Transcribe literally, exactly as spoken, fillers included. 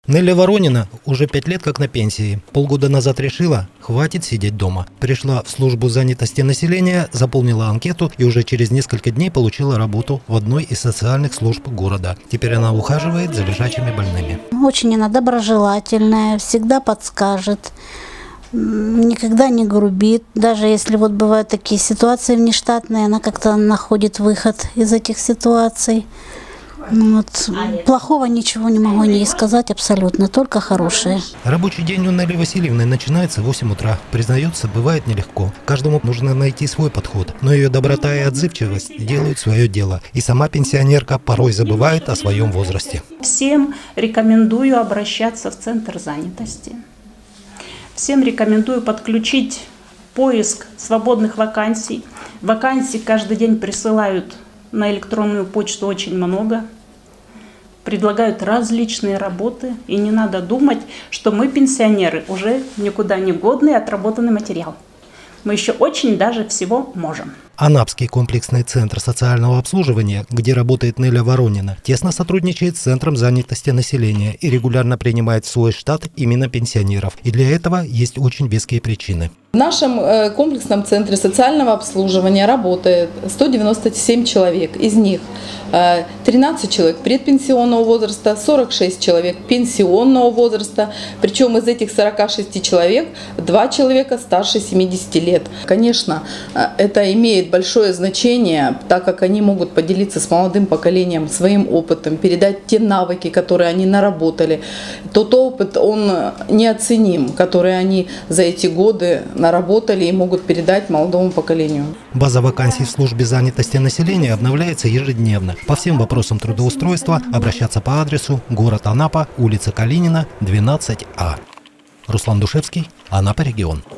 Неля Воронина уже пять лет как на пенсии. Полгода назад решила, хватит сидеть дома. Пришла в службу занятости населения, заполнила анкету и уже через несколько дней получила работу в одной из социальных служб города. Теперь она ухаживает за лежачими больными. Очень она доброжелательная, всегда подскажет, никогда не грубит. Даже если вот бывают такие ситуации внештатные, она как-то находит выход из этих ситуаций. Вот. Плохого ничего не могу ей сказать абсолютно, только хорошее. Рабочий день у Нелли Васильевны начинается в восемь утра. Признается, бывает нелегко. Каждому нужно найти свой подход. Но ее доброта и отзывчивость делают свое дело. И сама пенсионерка порой забывает о своем возрасте. Всем рекомендую обращаться в центр занятости. Всем рекомендую подключить поиск свободных вакансий. Вакансий каждый день присылают на электронную почту очень много. Предлагают различные работы, и не надо думать, что мы, пенсионеры, уже никуда не годный отработанный материал. Мы еще очень даже всего можем. Анапский комплексный центр социального обслуживания, где работает Неля Воронина, тесно сотрудничает с Центром занятости населения и регулярно принимает в свой штат именно пенсионеров. И для этого есть очень веские причины. В нашем комплексном центре социального обслуживания работает сто девяносто семь человек. Из них тринадцать человек предпенсионного возраста, сорок шесть человек пенсионного возраста. Причем из этих сорока шести человек два человека старше семидесяти лет. Конечно, это имеет большое значение, так как они могут поделиться с молодым поколением своим опытом, передать те навыки, которые они наработали. Тот опыт, он неоценим, который они за эти годы наработали и могут передать молодому поколению. База вакансий в службе занятости населения обновляется ежедневно. По всем вопросам трудоустройства обращаться по адресу город Анапа, улица Калинина, двенадцать А. Руслан Душевский, Анапа регион.